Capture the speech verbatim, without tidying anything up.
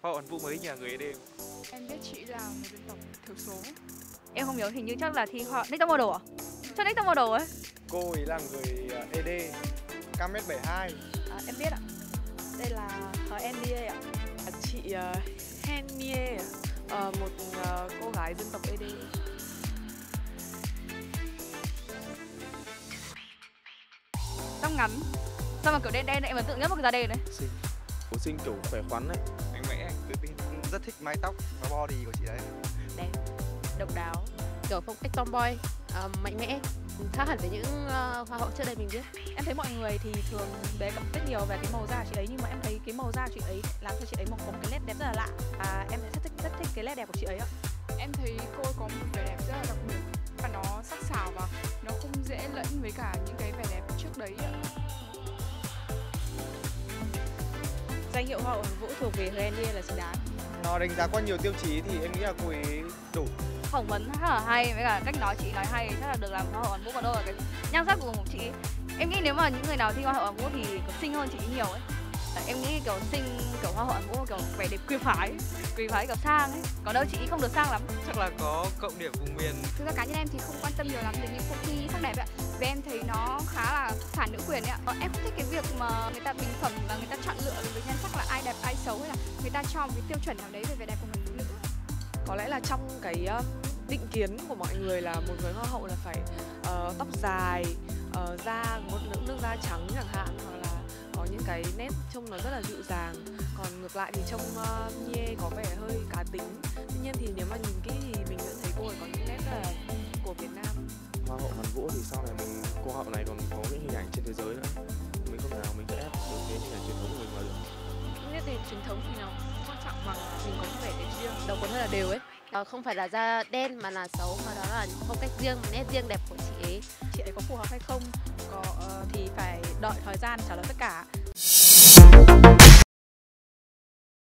Hoa hậu Hoàn Vũ mới nhà người ê đê. Em biết chị là một dân tộc thiểu số. Em không nhớ, hình như chắc là thi hoa Next Top Model à? Chắc Next Top Model ấy. Cô ấy là người ê đê, cao mét bảy hai. À, em biết ạ. Đây là thời en bê a ạ. Chị uh, Hen Mie, uh, một uh, cô gái dân tộc ê đê. Tóc ngắn. Sao mà kiểu đen đen em ấn tượng nhất một cái da đen đấy. Xinh. Cô xinh kiểu khỏe khoắn đấy. Mạnh mẽ, tự tin, rất thích mái tóc và body của chị đấy. Đẹp, độc đáo, Kiểu phong cách tomboy, uh, mạnh mẽ, khác hẳn với những uh, hoa hậu trước đây mình biết. Em thấy mọi người thì thường đề cập rất nhiều về cái màu da của chị ấy, nhưng mà em thấy cái màu da của chị ấy làm cho chị ấy một, có một cái nét đẹp rất là lạ. À, em rất thích rất thích cái nét đẹp của chị ấy ạ. Em thấy cô ấy có một vẻ đẹp rất là đặc biệt và nó sắc sảo và nó không dễ lẫn với cả những cái vẻ đẹp trước đấy ạ. Danh hiệu hoa hậu Hoàn Vũ thuộc về Hen Mie là xứng đáng. Nó đánh giá qua nhiều tiêu chí thì em nghĩ là cô ấy đủ. phỏng vấn rất là hay, với cả cách nói chị nói hay, chắc là được làm hoa hậu Hoàn Vũ. Còn đâu là cái nhan sắc của chị. Em nghĩ nếu mà những người nào thi hoa hậu Hoàn Vũ thì có xinh hơn chị nhiều ấy. Em nghĩ kiểu xinh kiểu hoa hậu Hoàn Vũ kiểu vẻ đẹp quý phái, quý phái kiểu sang ấy. Còn đâu chị không được sang lắm. Chắc là có cộng điểm vùng miền. Thực ra cá nhân em thì không quan tâm nhiều lắm đến những cuộc thi sắc đẹp ạ. Vì em thấy nó khá là phản nữ quyền ấy ạ. Em không thích cái việc mà người ta bình phẩm và người ta chọn lựa với nhan sắc là ai đẹp ai xấu, hay là người ta cho một cái tiêu chuẩn nào đấy về vẻ đẹp của người phụ nữ. Có lẽ là trong cái uh, định kiến của mọi người là một người hoa hậu là phải uh, tóc dài, uh, da một nước, nước da trắng chẳng hạn, hoặc là có những cái nét trông nó rất là dịu dàng. Còn ngược lại thì trông uh, Mie có vẻ hơi cá tính. Tuy nhiên thì nếu mà nhìn kỹ thì mình vẫn thấy cô ấy có những nét rất là của Việt Nam. Hoa hậu Hoàn Vũ thì sau này mình cô hậu này còn có những hình ảnh trên thế giới nữa. Mình không nào mình sẽ ép được cái hình ảnh truyền thống của mình vào được. Nét đẹp truyền thống thì nó quan trọng bằng mình có vẻ đẹp riêng. Đầu cuốn hơi là đều ấy. À, không phải là da đen mà là xấu, mà đó là phong cách riêng, nét riêng đẹp của chị ấy. Chị ấy có phù hợp hay không có uh, thì phải đợi thời gian trả lời tất cả.